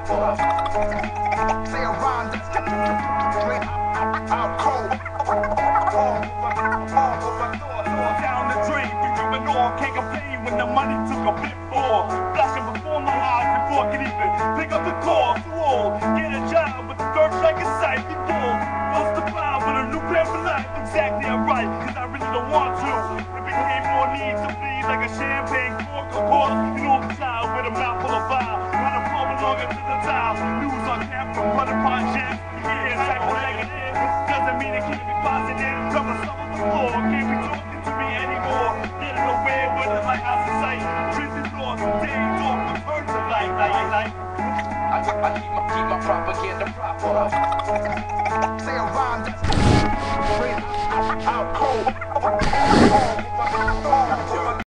proper. Say a rhyme that's straight out cold. Down the drain, we driven off, can't complain when the money took a bit more. Flashing before my eyes before I could even pick up the call. Too old, get a job with the third strike in sight. Before, bust the file with a new plan for life. Exactly, I'm right, cause I really don't want to. It became more need to bleed like a champagne cork, of course. You know the child with a mouthful of bile. Got a fall along into the tile. News on tap from butter pot jams. Yeah, type of negative. Doesn't mean it can't be positive. Come on, some of the floor. Can't be talking to me anymore. Getting away with it like out of sight. Drifting thoughts, days off the birds of light. I keep my propaganda proper. Say a rhyme that's straight out cold.